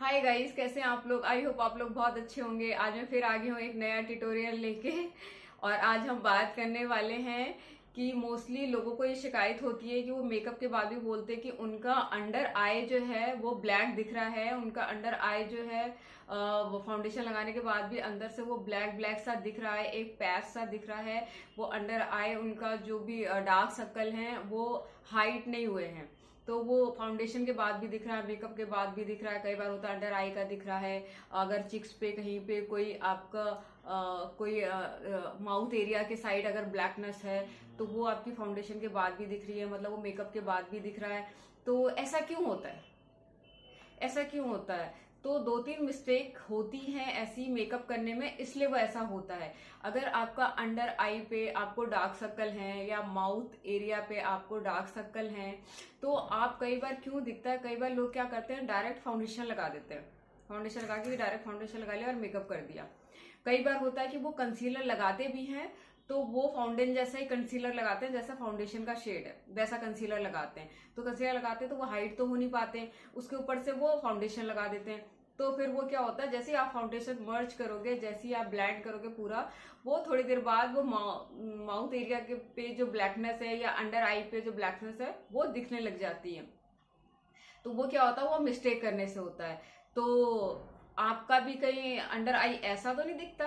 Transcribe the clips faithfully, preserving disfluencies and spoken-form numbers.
Hi guys, कैसे हैं आप लोग। आई होप आप लोग बहुत अच्छे होंगे। आज मैं फिर आ गई हूँ एक नया ट्यूटोरियल लेके। और आज हम बात करने वाले हैं कि मोस्टली लोगों को ये शिकायत होती है कि वो मेकअप के बाद भी बोलते हैं कि उनका अंडर आई जो है वो ब्लैक दिख रहा है। उनका अंडर आई जो है अ, वो फाउंडेशन लगाने के बाद भी अंदर से वो ब्लैक ब्लैक सा दिख रहा है, एक पैच सा दिख रहा है। वो अंडर आई उनका जो भी डार्क सर्कल हैं वो हाइट नहीं हुए हैं। तो वो फाउंडेशन के बाद भी दिख रहा है, मेकअप के बाद भी दिख रहा है। कई बार होता है अंडर आई का दिख रहा है। अगर चिक्स पे कहीं पे कोई आपका आ, कोई माउथ एरिया के साइड अगर ब्लैकनेस है तो वो आपकी फाउंडेशन के बाद भी दिख रही है, मतलब वो मेकअप के बाद भी दिख रहा है। तो ऐसा क्यों होता है ऐसा क्यों होता है तो दो तीन मिस्टेक होती हैं ऐसी मेकअप करने में, इसलिए वो ऐसा होता है। अगर आपका अंडर आई पे आपको डार्क सर्कल हैं या माउथ एरिया पे आपको डार्क सर्कल हैं तो आप कई बार क्यों दिखता है, कई बार लोग क्या करते हैं डायरेक्ट फाउंडेशन लगा देते हैं। फाउंडेशन लगा के डायरेक्ट फाउंडेशन लगा लिया और मेकअप कर दिया। कई बार होता है कि वो कंसीलर लगाते भी हैं तो वो फाउंडेशन जैसा ही कंसीलर लगाते हैं, जैसा फाउंडेशन का शेड है वैसा कंसीलर लगाते हैं। तो कंसीलर लगाते हैं तो वो हाइड तो हो नहीं पाते, उसके ऊपर से वो फाउंडेशन लगा देते हैं। तो फिर वो क्या होता है, जैसे ही आप फाउंडेशन मर्ज करोगे, जैसे ही आप ब्लेंड करोगे पूरा, वो थोड़ी देर बाद वो माउथ एरिया के पे जो ब्लैकनेस है या अंडर आई पे जो ब्लैकनेस है वो दिखने लग जाती है। तो वो क्या होता है, वो मिस्टेक करने से होता है। तो आपका भी कहीं अंडर आई ऐसा तो नहीं दिखता।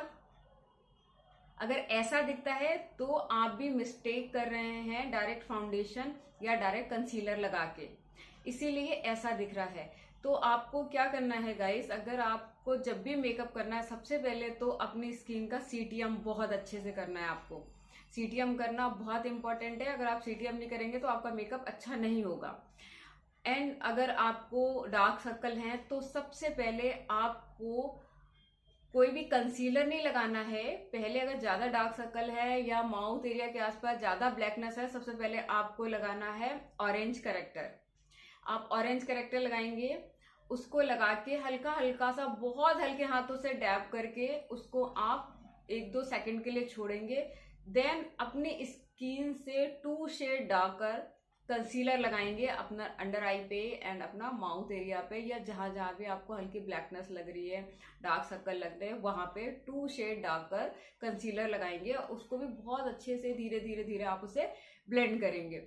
अगर ऐसा दिखता है तो आप भी मिस्टेक कर रहे हैं डायरेक्ट फाउंडेशन या डायरेक्ट कंसीलर लगा के, इसीलिए ऐसा दिख रहा है। तो आपको क्या करना है गाइस, अगर आपको जब भी मेकअप करना है, सबसे पहले तो अपनी स्किन का सीटीएम बहुत अच्छे से करना है। आपको सीटीएम करना बहुत इंपॉर्टेंट है। अगर आप सीटीएम नहीं करेंगे तो आपका मेकअप अच्छा नहीं होगा। एंड अगर आपको डार्क सर्कल हैं तो सबसे पहले आपको कोई भी कंसीलर नहीं लगाना है। पहले अगर ज्यादा डार्क सर्कल है या माउथ एरिया के आसपास ज्यादा ब्लैकनेस है, सबसे पहले आपको लगाना है ऑरेंज करेक्टर। आप ऑरेंज करेक्टर लगाएंगे, उसको लगा के हल्का हल्का सा बहुत हल्के हाथों से डैब करके उसको आप एक दो सेकंड के लिए छोड़ेंगे। देन अपनी स्किन से टू शेड डार्कर कंसीलर लगाएंगे अपना अंडर आई पे एंड अपना माउथ एरिया पे, या जहां जहां भी आपको हल्की ब्लैकनेस लग रही है, डार्क सर्कल लग रहे हैं, वहां पे टू शेड डार्कर कंसीलर लगाएंगे। उसको भी बहुत अच्छे से धीरे धीरे धीरे आप उसे ब्लेंड करेंगे।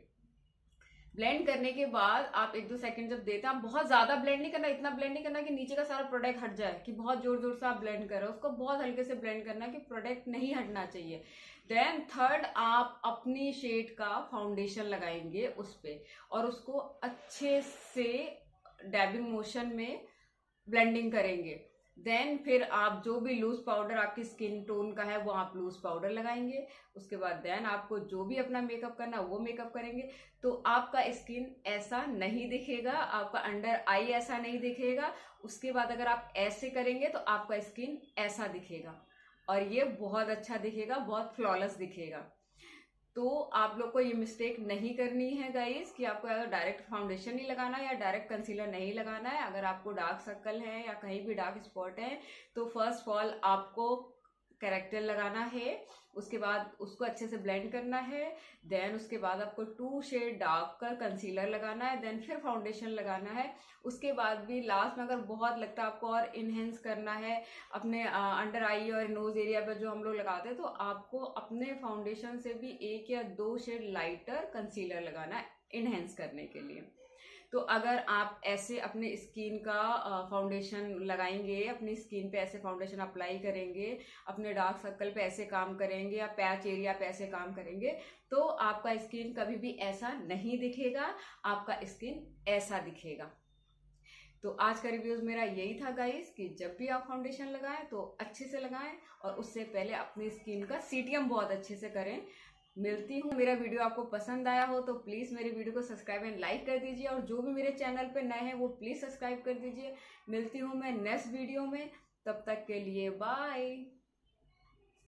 ब्लेंड करने के बाद आप एक दो सेकंड जब देते हैं, आप बहुत ज्यादा ब्लेंड नहीं करना, इतना ब्लेंड नहीं करना कि नीचे का सारा प्रोडक्ट हट जाए, कि बहुत जोर जोर से आप ब्लेंड कर रहे हो। उसको बहुत हल्के से ब्लेंड करना है कि प्रोडक्ट नहीं हटना चाहिए। देन थर्ड, आप अपनी शेड का फाउंडेशन लगाएंगे उस पे और उसको अच्छे से डैबिंग मोशन में ब्लेंडिंग करेंगे। देन फिर आप जो भी लूज पाउडर आपकी स्किन टोन का है वो आप लूज पाउडर लगाएंगे। उसके बाद देन आपको जो भी अपना मेकअप करना वो मेकअप करेंगे। तो आपका स्किन ऐसा नहीं दिखेगा, आपका अंडर आई ऐसा नहीं दिखेगा। उसके बाद अगर आप ऐसे करेंगे तो आपका स्किन ऐसा दिखेगा और ये बहुत अच्छा दिखेगा, बहुत फ्लॉलेस दिखेगा। तो आप लोग को ये मिस्टेक नहीं करनी है गाइस कि आपको अगर डायरेक्ट फाउंडेशन नहीं लगाना या डायरेक्ट कंसीलर नहीं लगाना है। अगर आपको डार्क सर्कल है या कहीं भी डार्क स्पॉट है तो फर्स्ट ऑफ ऑल आपको करेक्टर लगाना है, उसके बाद उसको अच्छे से ब्लेंड करना है। देन उसके बाद आपको two shade darker concealer लगाना है, देन फिर फाउंडेशन लगाना है। उसके बाद भी लास्ट में अगर बहुत लगता है आपको और इनहेंस करना है अपने अंडर आई और नोज एरिया पर जो हम लोग लगाते हैं, तो आपको अपने फाउंडेशन से भी एक या दो शेड लाइटर कंसीलर लगाना है इनहेंस करने के लिए। तो अगर आप ऐसे अपने स्किन का फाउंडेशन लगाएंगे, अपनी स्किन पे ऐसे फाउंडेशन अप्लाई करेंगे, अपने डार्क सर्कल पे ऐसे काम करेंगे या पैच एरिया पे ऐसे काम करेंगे, तो आपका स्किन कभी भी ऐसा नहीं दिखेगा, आपका स्किन ऐसा दिखेगा। तो आज का रिव्यूज मेरा यही था गाइस कि जब भी आप फाउंडेशन लगाएं तो अच्छे से लगाएं और उससे पहले अपनी स्किन का सीटीएम बहुत अच्छे से करें। मिलती हूँ, मेरा वीडियो आपको पसंद आया हो तो प्लीज मेरे वीडियो को सब्सक्राइब एंड लाइक कर दीजिए, और जो भी मेरे चैनल पे नए हैं वो प्लीज सब्सक्राइब कर दीजिए। मिलती हूँ मैं नेक्स्ट वीडियो में, तब तक के लिए बाय।